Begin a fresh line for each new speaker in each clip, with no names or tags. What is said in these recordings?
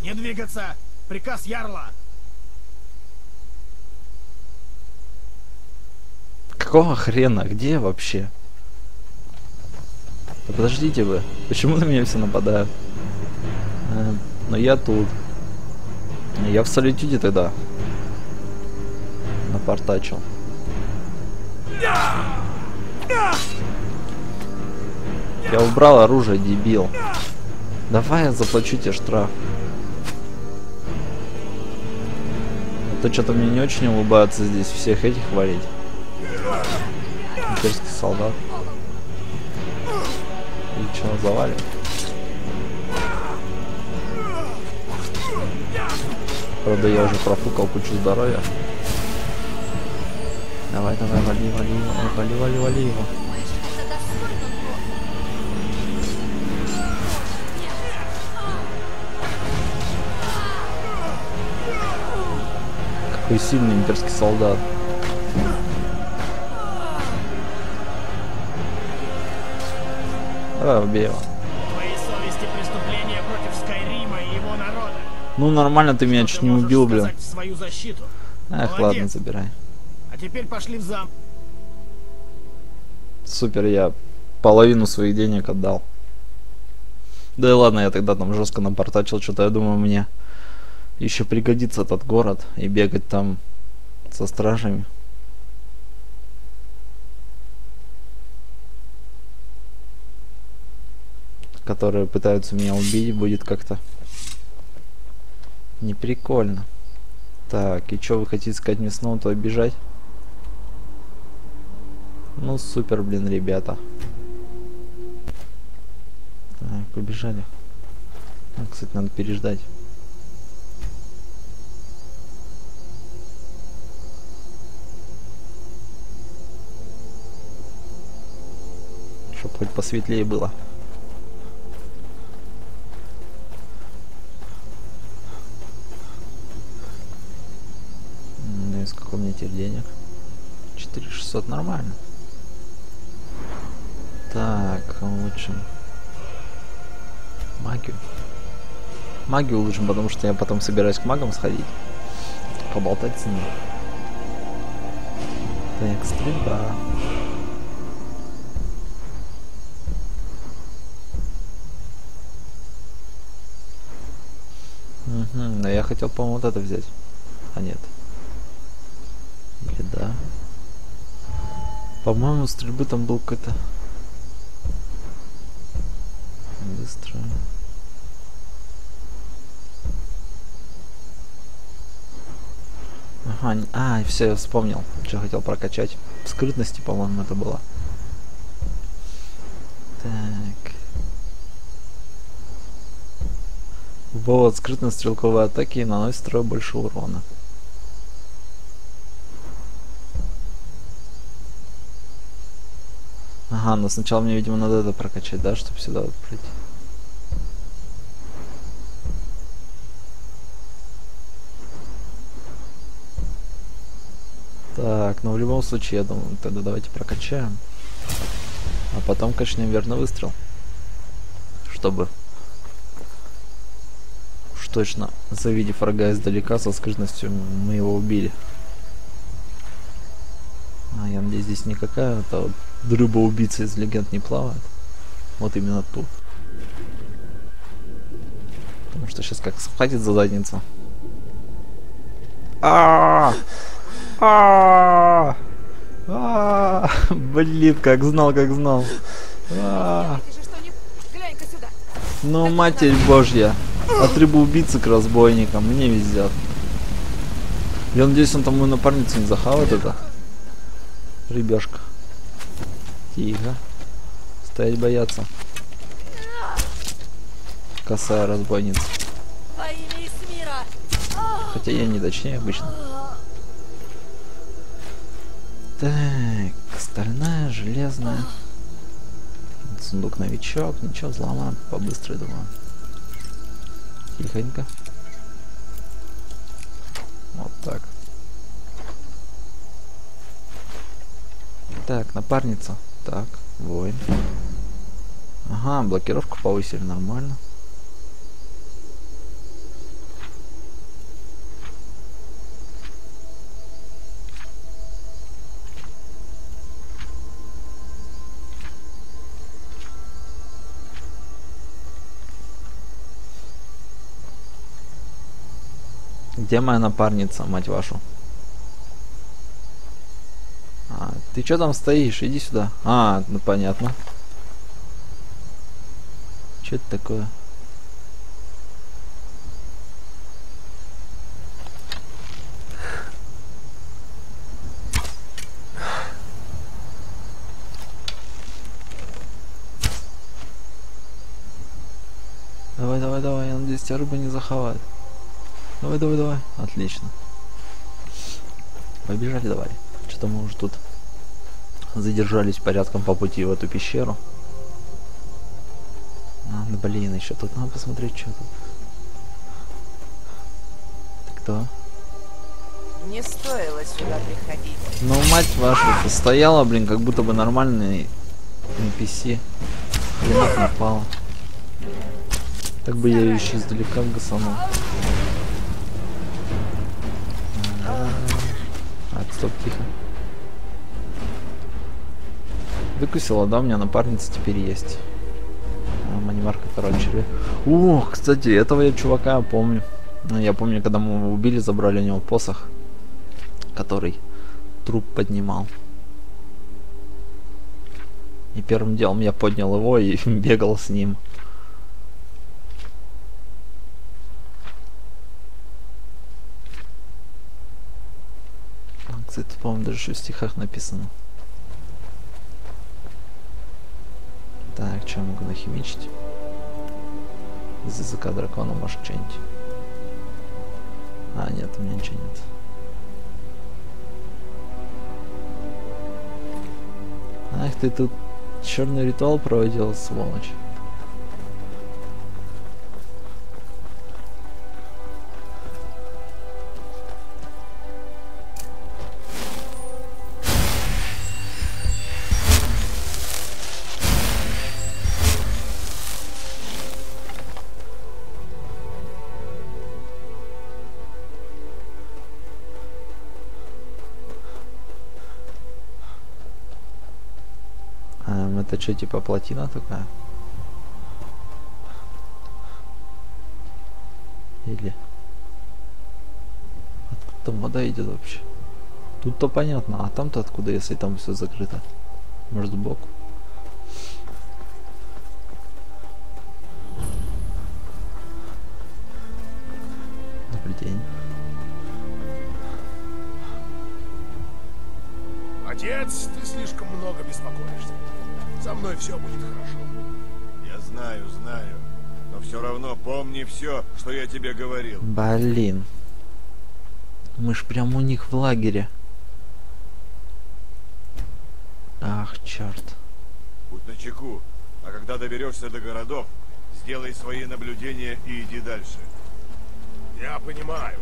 Не двигаться! Приказ Ярла!
Какого хрена? Где я вообще? Да подождите вы. Почему на меня все нападают? Но я тут. Я в солитюде тогда. Напортачил. Я убрал оружие, дебил. Давай я заплачу тебе штраф. А то что-то мне не очень улыбаются здесь всех этих валить. Имперский солдат. И что, завалим? Правда, я уже профукал кучу здоровья. Давай, давай, вали, вали его, вали, вали, вали его. Какой сильный имперский солдат. Давай, убей его.
Твоей совести преступления против Скайрима и его народа.
Ну нормально, ты меня чуть не убил, блин.
В свою защиту.
Эх,
Молодец.
ладно, забирай.
А теперь пошли в зам.
Супер, я половину своих денег отдал. Да и ладно, я тогда там жестко напортачил, что-то я думаю, мне еще пригодится этот город и бегать там со стражами. Которые пытаются меня убить, будет как-то неприкольно. Так, и что вы хотите сказать мне снова-то обижать? Ну супер, блин, ребята. Так, побежали. А, кстати, надо переждать. Чтоб хоть посветлее было. Ну и сколько у меня теперь денег? 4600, нормально. Так, улучшим магию. Магию улучшим, потому что я потом собираюсь к магам сходить. Поболтать с ними. Так, стрельба. Угу, но я хотел, по-моему, вот это взять. А нет. Беда. По-моему, стрельбы там был какой-то... Быстро. Ага, все, я вспомнил, что хотел прокачать. Скрытности, по-моему, это было. Так. Вот, скрытность стрелковой атаки и наносит втрое больше урона. Ага, но сначала мне, видимо, надо это прокачать, да, чтобы сюда вот прийти. Так, ну в любом случае, я думаю, тогда давайте прокачаем. А потом качнем верный выстрел. Чтобы уж точно, завидев врага издалека, со скрытностью мы его убили. А, я надеюсь, здесь не какая-то вот рыба-убийца из легенд не плавает. Вот именно тут. Потому что сейчас как схватит за задницу. Блин, как знал, как знал. Ну, матерь божья. От рыбы-убийцы к разбойникам. Мне везет. Я надеюсь, он там мою напарницу не захавает это. Рыбешка. Тихо. Стоять бояться. Косая разбойница. Хотя я не точнее обычно. Так, стальная, железная. Сундук новичок. Ничего, взломаем побыстрее, думаю. Тихонько. Вот так. Так, напарница. Так, воин. Ага, блокировку повысили, нормально. Где моя напарница, мать вашу? А, ты чё там стоишь? Иди сюда. А, ну понятно. Чё это такое? Давай, давай, давай. Я надеюсь, тебя рыба не захавает. Давай, давай, давай. Отлично. Побежали давай. Что-то мы уже тут задержались порядком по пути в эту пещеру. А, ну блин, еще тут надо посмотреть, что тут. Ты кто?
Не стоило сюда приходить.
Ну, мать вашу, ты стояла, блин, как будто бы нормальный NPC. Хренак напала. Так бы я ее еще издалека гасанул. Так, стоп, тихо. Выкусила, да, у меня напарница теперь есть. А, манимарка, короче. О, кстати, этого я чувака помню. Ну, я помню, когда мы его убили, забрали у него посох, который труп поднимал. И первым делом я поднял его и бегал с ним. Кстати, по-моему, даже в стихах написано. Так, что я могу нахимичить? Из языка дракона, может, что-нибудь. А, нет, у меня ничего нет. Ах, ты тут черный ритуал проводил, сволочь. Это что, типа плотина такая? Или... Откуда там вода идет вообще? Тут-то понятно, а там-то откуда, если там все закрыто? Может, сбоку? Добрый день.
Отец, ты слишком много беспокоишься. Со мной все будет хорошо.
Я знаю, знаю. Но все равно помни все, что я тебе говорил.
Блин. Мы ж прям у них в лагере. Ах, черт.
Будь начеку. А когда доберешься до городов, сделай свои наблюдения и иди дальше.
Я понимаю.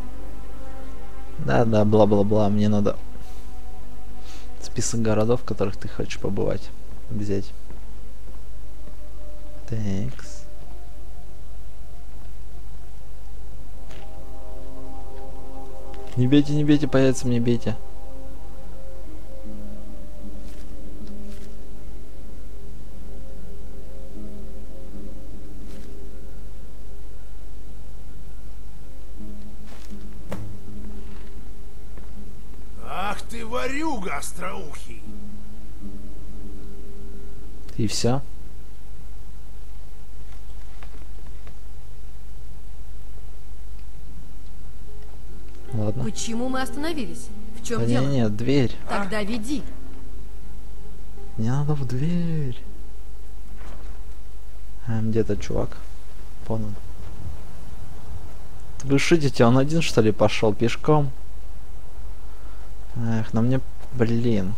Да-да, бла-бла-бла. Мне надо список городов, в которых ты хочешь побывать. Взять. Текс. Не бейте, по яйцам не бейте.
Ах ты, ворюга остроухий.
И все. Ладно.
Почему мы остановились? В чем
Да
дело?
нет, дверь.
Тогда веди.
Не надо в дверь. Где-то чувак. Вон он. Вы шутите, он один что ли пошел пешком? Эх, на мне, блин.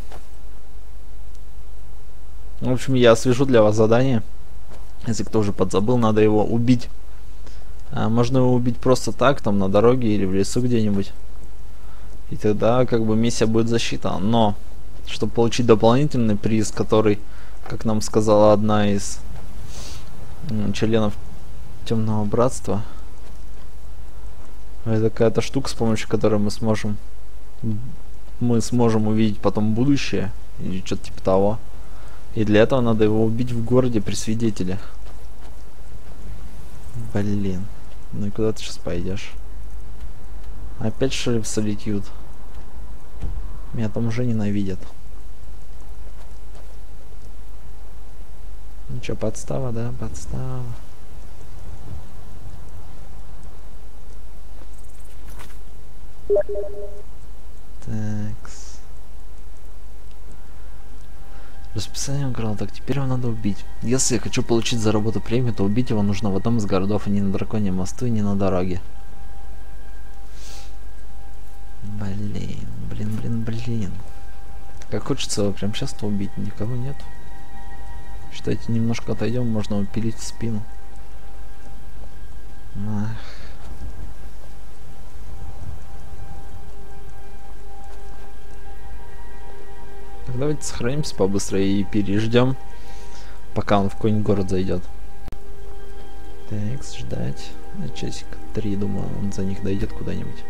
В общем, я свяжу для вас задание. Если кто уже подзабыл, надо его убить. Можно его убить просто так, там на дороге или в лесу где-нибудь. И тогда как бы миссия будет засчитана. Но, чтобы получить дополнительный приз, который, как нам сказала одна из членов Темного Братства, это какая-то штука, с помощью которой мы сможем увидеть потом будущее. Или что-то типа того. И для этого надо его убить в городе при свидетелях. Блин. Ну и куда ты сейчас пойдешь? Опять что ли в Solitude? Меня там уже ненавидят. Ну чё, подстава, да? Подстава. Такс. Расписание украл. Так, теперь его надо убить. Если я хочу получить за работу премию, то убить его нужно в одном из городов, а не на Драконьем мосту и не на дороге. Блин. Как хочется его прям сейчас-то убить. Никого нет. Считайте, немножко отойдем, можно упилить в спину. Ах. Так, давайте сохранимся побыстрее и переждем, пока он в какой-нибудь город зайдет. Так, ждать. Часик 3, думаю, он за них дойдет куда-нибудь.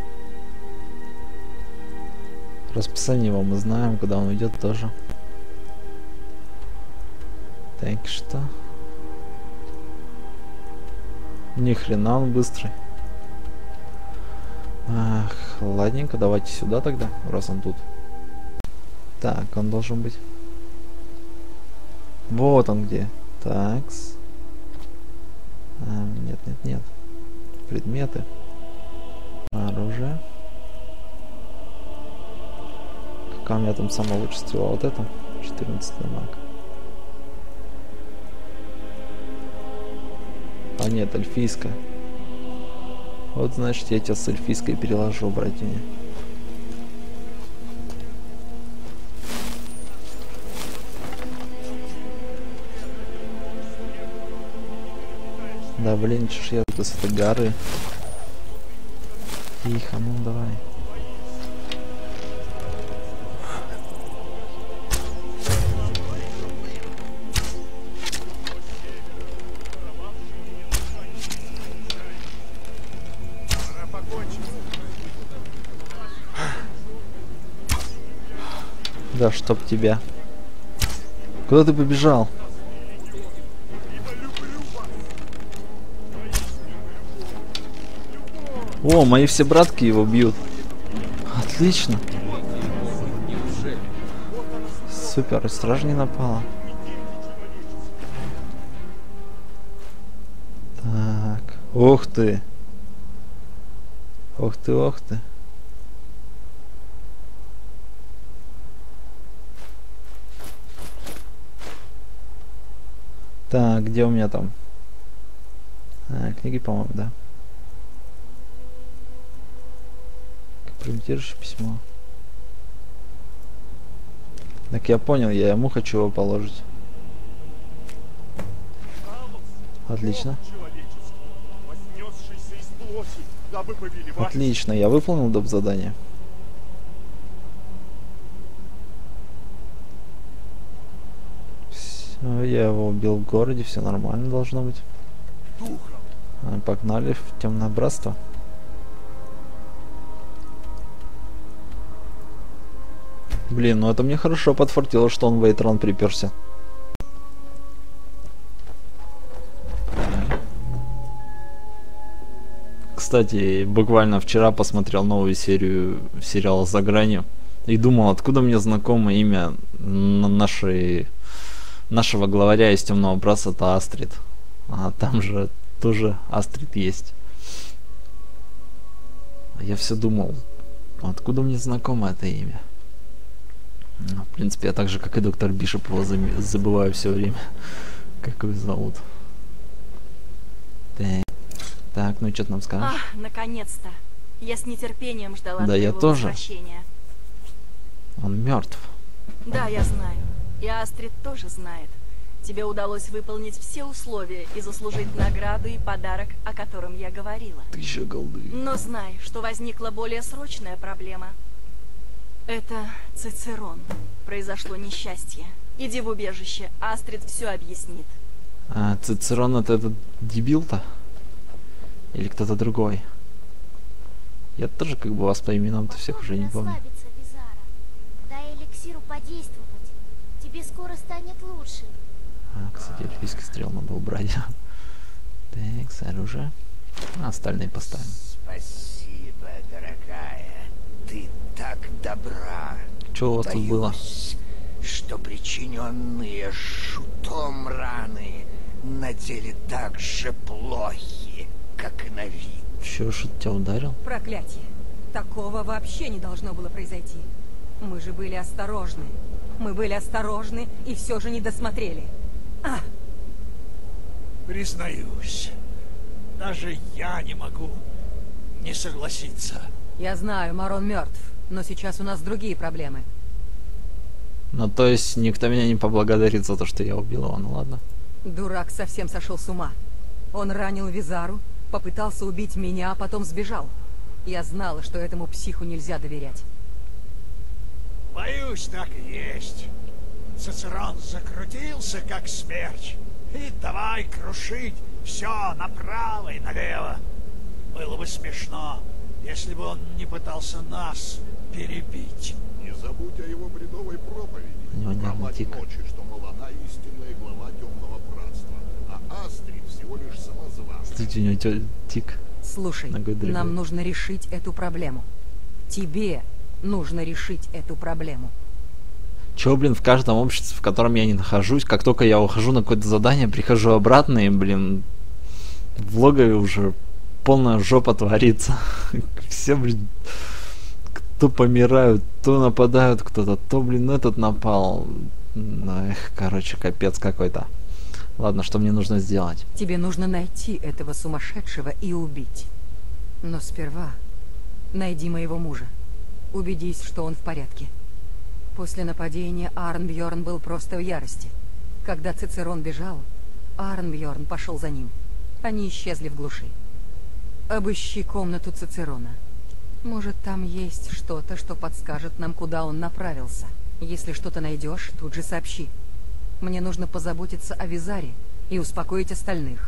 Расписание его мы знаем, куда он уйдет тоже. Так что. Ни хрена он быстрый. Ах, ладненько, давайте сюда тогда, раз он тут. Так, он должен быть. Вот он где. Такс. Нет. Предметы. Оружие. Какая у меня там самая лучшая стрела? Вот это. 14 маг. А нет, эльфийская. Вот значит я тебя с эльфийской переложу, братья. Да блин, чё ж я тут с этой горы. Тихо, ну давай. Да чтоб тебя. Куда ты побежал? О, мои все братки его бьют. Отлично. Супер, стража не напала. Так. Ух ты. Ох ты. Так, где у меня там? Книги, по-моему, да. Комментирующее письмо. Так я понял, я ему хочу его положить. Отлично. Отлично, я выполнил доп. Задание. Все, я его убил в городе, все нормально должно быть. Погнали в Темное Братство. Блин, ну это мне хорошо подфартило, что он в Вейтрон приперся. Кстати, буквально вчера посмотрел новую серию сериала «За гранью» и думал, откуда мне знакомо имя нашего главаря из Темного Братства, это Астрид. А там же тоже Астрид есть. Я все думал, откуда мне знакомо это имя. Ну, в принципе, я так же, как и доктор Бишоп, его забываю все время. Как его зовут. Так, ну что ты нам скажешь?
Ах, наконец-то. Я с нетерпением ждала
да, я тоже.
возвращения.
Он мертв.
Да, я знаю. И Астрид тоже знает. Тебе удалось выполнить все условия и заслужить награду и подарок, о котором я говорила.
1000 голды.
Но знай, что возникла более срочная проблема. Это Цицерон. Произошло несчастье. Иди в убежище, Астрид все объяснит.
А, Цицерон это этот дебил-то? Или кто-то другой? Я тоже как бы вас по именам-то всех уже не помню.
Дай эликсиру подействовать. Тебе скоро станет лучше.
А, кстати, эльфийский стрел надо убрать. Так, оружие. А остальные поставим.
Спасибо. дорогая, ты так добра.
Что у вас тут было?
Боюсь, что причиненные шутом раны на деле так же плохи, как и на вид.
Чё, шут тебя ударил?
Проклятие. Такого вообще не должно было произойти. Мы же были осторожны. Мы были осторожны и все же не досмотрели.
Признаюсь, даже я не могу не согласиться.
Я знаю, Марон мертв, но сейчас у нас другие проблемы.
Ну, то есть, никто меня не поблагодарит за то, что я убил его, ну ладно.
Дурак совсем сошел с ума. Он ранил Визару, попытался убить меня, а потом сбежал. Я знала, что этому психу нельзя доверять.
Боюсь, так и есть. Цицерон закрутился, как смерч. И давай крушить все направо и налево. Было бы смешно, если бы он не пытался нас перебить.
Не забудь о его бредовой проповеди.
У него нервный
Про
тик.
мать ночи, что, мол, она истинная глава темного братства, а Астрид всего лишь самозванка.
Смотрите, у него тик.
Слушай,
Ногой дрыгает.
нам нужно решить эту проблему. Тебе нужно решить эту проблему.
Чё, блин, в каждом обществе, в котором я не нахожусь, как только я ухожу на какое-то задание, прихожу обратно и, блин, в логове уже полная жопа творится. Все, блин, то помирают, то нападают кто-то, то, блин, этот напал. Ну, эх, короче, капец какой-то. Ладно, что мне нужно сделать?
Тебе нужно найти этого сумасшедшего и убить. Но сперва найди моего мужа. Убедись, что он в порядке. После нападения Арнбьорн был просто в ярости. Когда Цицерон бежал, Арнбьорн пошел за ним. Они исчезли в глуши. Обыщи комнату Цицерона. Может, там есть что-то, что подскажет нам, куда он направился. Если что-то найдешь, тут же сообщи. Мне нужно позаботиться о Визаре и успокоить остальных.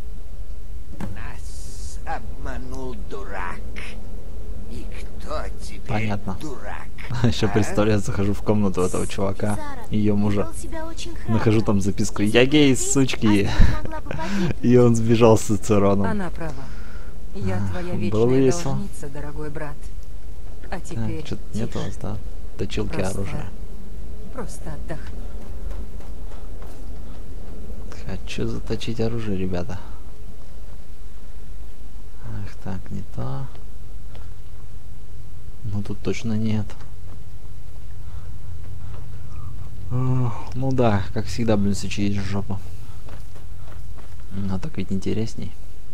Нас обманул дурак. И кто теперь
Понятно.
дурак?
Еще представляю, захожу в комнату этого чувака,
Визара,
ее
ты
мужа.
вел себя очень храбро.
Нахожу там записку:
Если
«Я
бы
гей,
ты,
сучки».
Астрид могла бы погибнуть.
И он сбежал с Цицероном.
Она права. Я твоя
было
вечная
весело.
должница, дорогой брат. А теперь
Что-то нет у
тише.
вас, да? Точилки
Просто-
оружия.
Просто отдохни.
Хочу заточить оружие, ребята. Ах, так, не то. Ну тут точно нет. Ну да, как всегда, блин, все через жопу. Но так ведь интересней.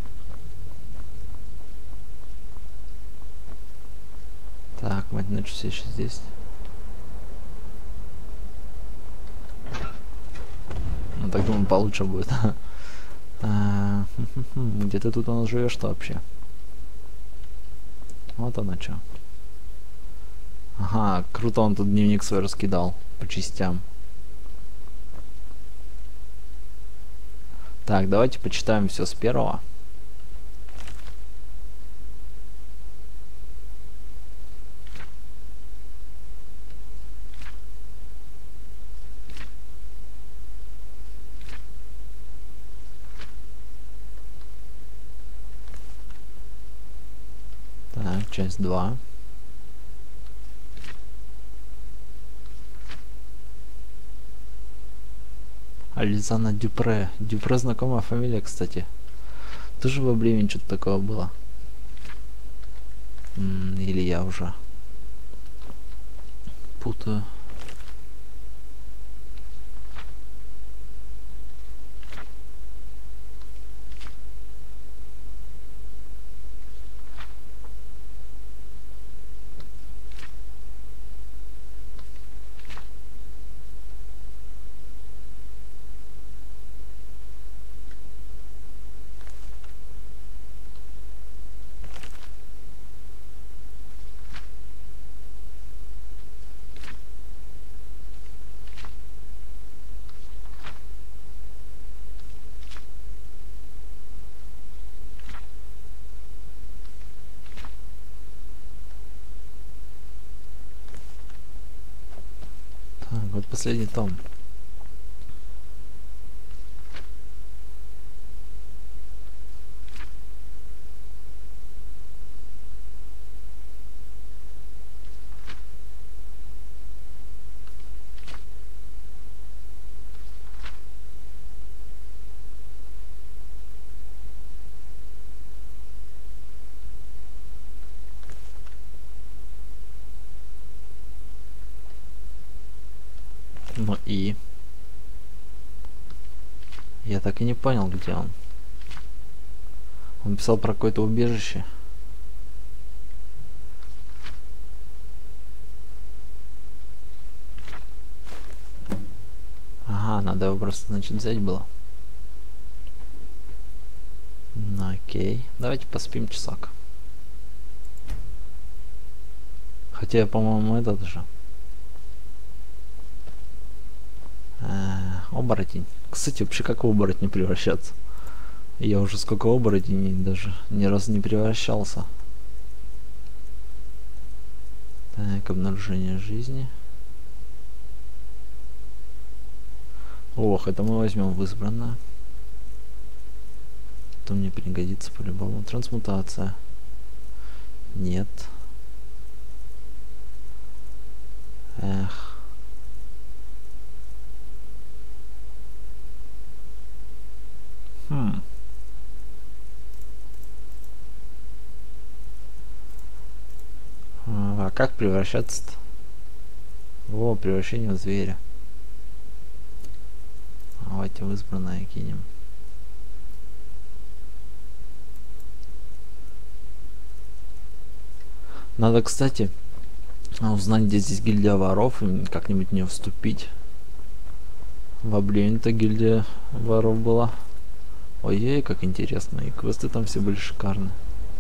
Так, мать ночь, все еще здесь. Ну так думаю, получше будет. Где ты тут у нас живешь-то вообще? Вот оно что. Ага, круто, он тут дневник свой раскидал по частям. Так, давайте почитаем все с первого. Так, часть 2. Ализана Дюпре. Дюпре знакомая фамилия, кстати. Тоже во времени что-то такого было. Или я уже путаю. Так, вот последний том. Ну и... Я так и не понял, где он. Он писал про какое-то убежище. Ага, надо его просто, значит, взять было. Ну, окей. Давайте поспим часак. Хотя, по-моему, этот же. Оборотень. Кстати, вообще как в оборотня превращаться? Я уже сколько оборотней даже ни разу не превращался. Так, обнаружение жизни. Ох, это мы возьмем в избранное. Это мне пригодится по-любому. Трансмутация. Нет. Эх. А как превращаться-то? О, превращение в зверя. Давайте в избранное кинем. Надо, кстати, узнать, где здесь гильдия воров, и как-нибудь в нее вступить. В Обливион-то гильдия воров была. Ой-ой, как интересно. И квесты там все были шикарные.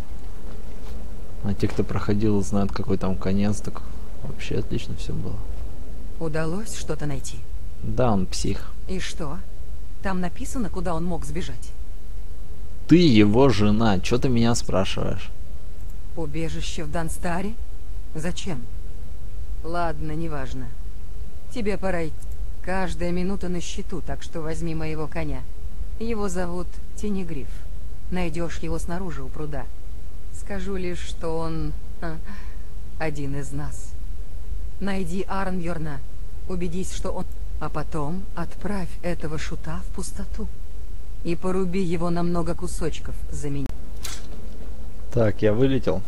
А те, кто проходил, знают, какой там конец, так вообще отлично все было.
Удалось что-то найти?
Да, он псих.
И что? Там написано, куда он мог сбежать?
Ты его жена, чё ты меня спрашиваешь?
Убежище в Данстаре? Зачем? Ладно, неважно. Тебе пора идти. Каждая минута на счету, так что возьми моего коня. Его зовут Тенегриф. Найдешь его снаружи у пруда. Скажу лишь, что он один из нас. Найди Арнбьорна, убедись, что он... А потом отправь этого шута в пустоту. И поруби его на много кусочков за меня.
Так, я вылетел.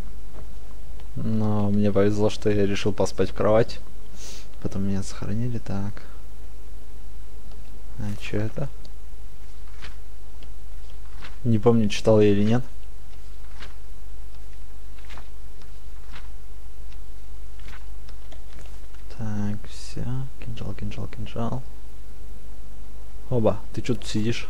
Но мне повезло, что я решил поспать в кровать. Потом меня сохранили. Так. А что это? Не помню, читал я или нет. Так, все. Кинжал, кинжал, кинжал. Оба, ты что тут сидишь?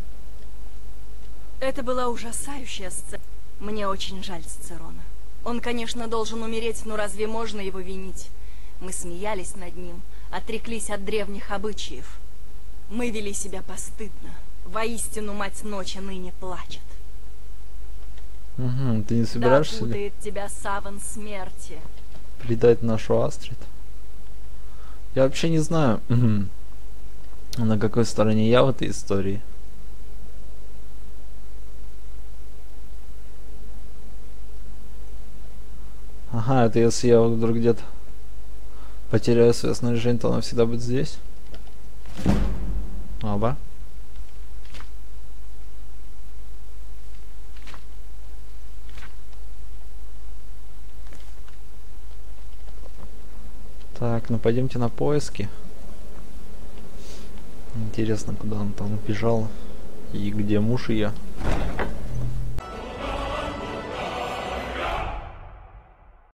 Это была ужасающая сцена. Мне очень жаль Цицерона. Он, конечно, должен умереть, но разве можно его винить? Мы смеялись над ним, отреклись от древних обычаев. Мы вели себя постыдно. Воистину, мать ночи ныне плачет.
Угу, ты не собираешься
Да путает тебя саван смерти.
предать нашу Астрид? Я вообще не знаю, на какой стороне я в этой истории. Ага, это если я вдруг где-то потеряю свое снаряжение, то оно всегда будет здесь. Оба. Так, ну пойдемте на поиски. Интересно, куда он там убежал и где муж ее.